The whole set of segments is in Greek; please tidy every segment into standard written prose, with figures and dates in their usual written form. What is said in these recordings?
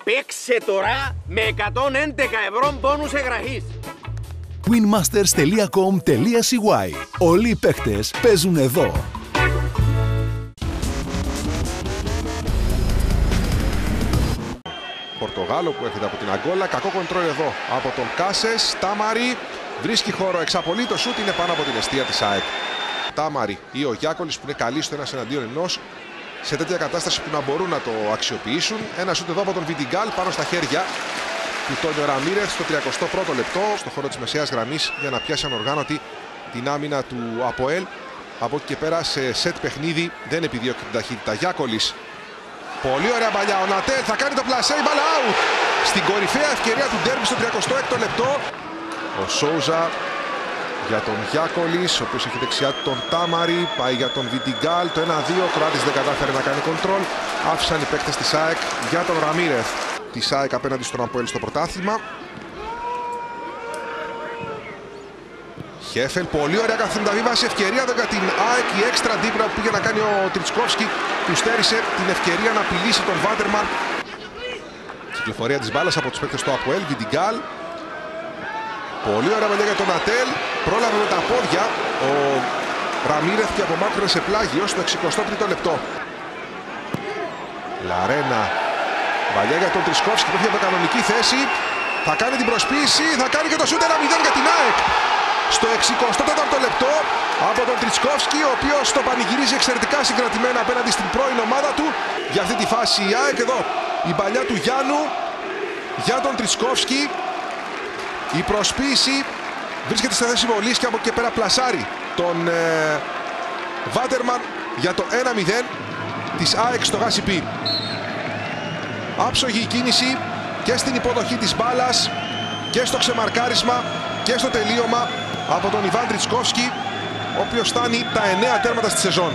Παίξε τώρα με 111 ευρώ μπόνους εγγραφής. winmasters.com.cy. Όλοι οι παίχτες παίζουν εδώ. Πορτογάλο που έρχεται από την Αγκόλα. Κακό κοντρόλ εδώ από τον Κάσες. Τάμαρη βρίσκει χώρο, εξαπολύει το σούτ, είναι πάνω από την εστία της ΑΕΚ. Τάμαρη ή ο Γιάκολης που είναι καλοί στο ένας εναντίον ενός, σε τέτοια κατάσταση που να μπορούν να το αξιοποιήσουν. Ένα σούτ εδώ από τον Βιντιγκάλ πάνω στα χέρια του Τόνιο Ραμίρεθ στο 31ο λεπτό, στο χώρο της μεσαίας γραμμής, για να πιάσει ανοργάνωτη την άμυνα του ΑΠΟΕΛ. Από εκεί και πέρα σε σετ παιχνίδι δεν επιδιώκει την ταχύτητα. Γιάκολης. Πολύ ωραία παλιά. Ο Νατέλ θα κάνει το πλασέ, η μπάλα out. Στην κορυφαία ευκαιρία του ντέρμπι στο 36ο λεπτό. Ο Σόουζα για τον Γιάκολης, ο οποίος έχει δεξιά τον Τάμαρη. Πάει για τον Βιντιγκάλ. Το 1-2. Ο Κροάτης δεν κατάφερε να κάνει κοντρόλ. Άφησαν οι παίκτες της ΑΕΚ για τον Ραμίρεθ της ΑΕΚ απέναντι στον ΑΠΟΕΛ στο πρωτάθλημα. Χέφελ, πολύ ωραία καθημερινή βάση. Ευκαιρία εδώ για την ΑΕΚ. Η έξτρα ντύπρα που πήγε να κάνει ο Τριτσκόφσκι του στέρισε την ευκαιρία να απειλήσει τον Βάτερμαν. Κυκλοφορία της μπάλας από τους παίκτες του ΑΠΟΕΛ. Βιντιγκάλ. Πολύ ωραία παλιά για τον Νατέλ. Πρόλαβε με τα πόδια ο Ραμίρεθ και απομάκρυνε σε πλάγιο στο 63ο λεπτό. Λαρένα. Παλιά για τον Τρισκόφσκι που έχει από κανονική θέση. Θα κάνει την προσποίηση. Θα κάνει και το σούτ 1-0 για την ΑΕΚ. Στο 64ο λεπτό από τον Τριτσκόφσκι, ο οποίος το πανηγυρίζει εξαιρετικά συγκρατημένα απέναντι στην πρώην ομάδα του. Για αυτή τη φάση η ΑΕΚ εδώ. Η παλιά του Γιάννου για τον Τριτσκόφσκι. Η προσποίηση βρίσκεται στη θέση βολής και από εκεί και πέρα πλασάρει τον Βάτερμαν για το 1-0 της ΑΕΚ στο Γάσιπι. Άψογη η κίνηση και στην υποδοχή της μπάλας και στο ξεμαρκάρισμα και στο τελείωμα από τον Ιβάν Τριτσκόφσκι, ο οποίος φτάνει τα 9 τέρματα στη σεζόν.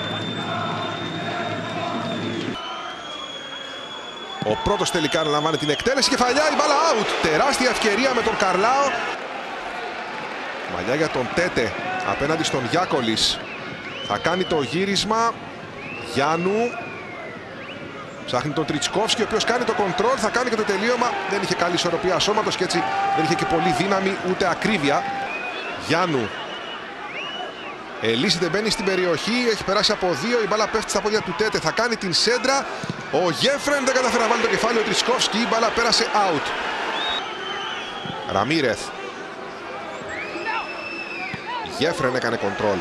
Ο πρώτος τελικά αναλαμβάνει την εκτέλεση. Κεφαλιά, η μπάλα out. Τεράστια ευκαιρία με τον Καρλάο. Μαλλιά για τον Τέτε απέναντι στον Γιάκολης. Θα κάνει το γύρισμα. Γιάννου. Ψάχνει τον Τριτσκόφσκι, ο οποίος κάνει το κοντρόλ. Θα κάνει και το τελείωμα. Δεν είχε καλή ισορροπία σώματος και έτσι δεν είχε και πολύ δύναμη ούτε ακρίβεια. Γιάννου. Ελίσι δεν μπαίνει στην περιοχή. Έχει περάσει από δύο. Η μπάλα πέφτει στα πόδια του Τέτε. Θα κάνει την σέντρα. Ο Γέφρεν δεν καταφέρει να βάλει το κεφάλι. Ο Τρισκόφσκι. Η μπάλα πέρασε out. Ραμίρεθ. Γέφρεν έκανε κοντρόλ.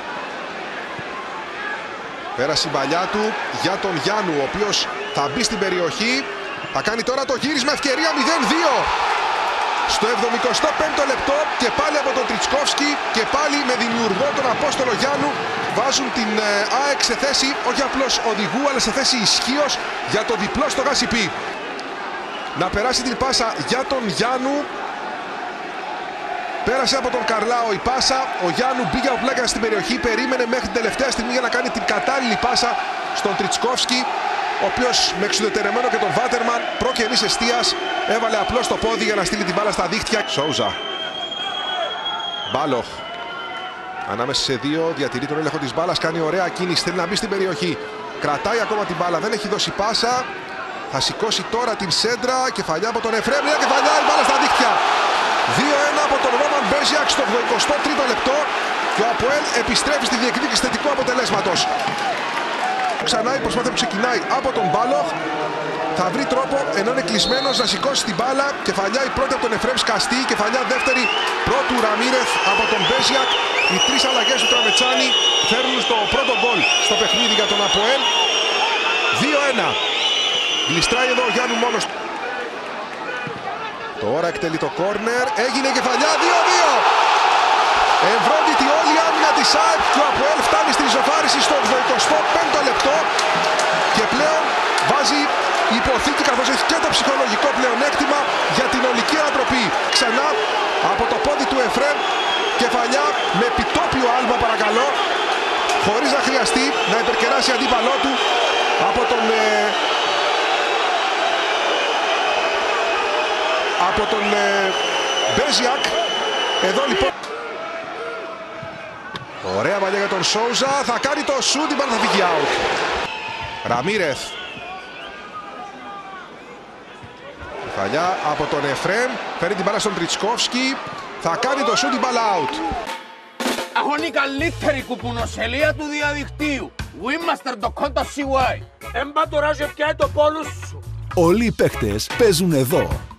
Πέρασε η μπαλιά του για τον Γιάννου, ο οποίος θα μπει στην περιοχή. Θα κάνει τώρα το γύρισμα. Ευκαιρία 0-2. Στο 75ο λεπτό και πάλι από τον Τριτσκόφσκι και πάλι με δημιουργό τον Απόστολο Γιάννου βάζουν την ΑΕΚ σε θέση όχι απλώς οδηγού αλλά σε θέση ισχύως για το διπλό στο Γάσιπι. Να περάσει την πάσα για τον Γιάννου. Πέρασε από τον Καρλάο η πάσα. Ο Γιάννου μπήκε από πλάκα στην περιοχή. Περίμενε μέχρι την τελευταία στιγμή για να κάνει την κατάλληλη πάσα στον Τριτσκόφσκι, ο οποίος με εξουδετερεμένο και τον Βάτερμαν προκαινής εστίας έβαλε απλώς το πόδι για να στείλει την μπάλα στα δίχτυα. Σόουζα. Μπάλοχ. Ανάμεσα σε δύο, διατηρεί τον έλεγχο της μπάλας, κάνει ωραία κίνηση, θέλει να μπει στην περιοχή. Κρατάει ακόμα την μπάλα, δεν έχει δώσει πάσα. Θα σηκώσει τώρα την σέντρα, κεφαλιά από τον Εφρέμ, μια κεφαλιά, η μπάλα στα δίχτυα. 2-1 από τον Ρόμαν Μπέζιακ στο 83ο λεπτό και ο ΑΠΟΕΛ επιστρέφει στη διεκδίκηση θετικού αποτελέσματος. Ξανά η προσπάθεια που ξεκινάει από τον Μπάλοχ. Θα βρει τρόπο, ενώ είναι κλεισμένος, να σηκώσει την μπάλα. Κεφαλιά η πρώτη από τον Εφρέμ σκαστή. Κεφαλιά δεύτερη πρώτου Ραμίρεθ από τον Μπέζιακ. Οι τρεις αλλαγές του Τραβετσάνη φέρνουν στο πρώτο γκολ στο παιχνίδι για τον ΑΠΟΕΛ. 2-1. Γλιστράει εδώ ο Γιάννου μόνος. Τώρα εκτελεί το κόρνερ. Έγινε κεφαλιά 2-2. Ευρώντιτη όλη η άμυνα της ΑΕΚ και ο ΑΠΟΕΛ φτάνει στην ισοφάριση στο 85ο λεπτό και πλέον βάζει υποθήκη, καθώς έχει και το ψυχολογικό πλεονέκτημα για την ολική ανατροπή. Ξανά από το πόδι του Εφρέμ, κεφαλιά με επιτόπιο άλμα παρακαλώ, χωρίς να χρειαστεί να υπερκεράσει αντίπαλό του από τον Μπέζιακ. Εδώ λοιπόν ωραία παλιά για τον Σόουζα, θα κάνει το σούτ, την μπάλα θα φύγει out. Ραμίρεθ. Κεφαλιά από τον Εφρέμ. Φέρνει την μπάλα στον Τριτσκόφσκι. Θα κάνει το σούτ, την μπάλα out. Έχουν η καλύτερη κουπουνοσελεία του διαδικτύου. Wimmaster.com.cy. Έμπα τώρα και πιάει το πόλους σου. Όλοι οι παίχτες παίζουν εδώ.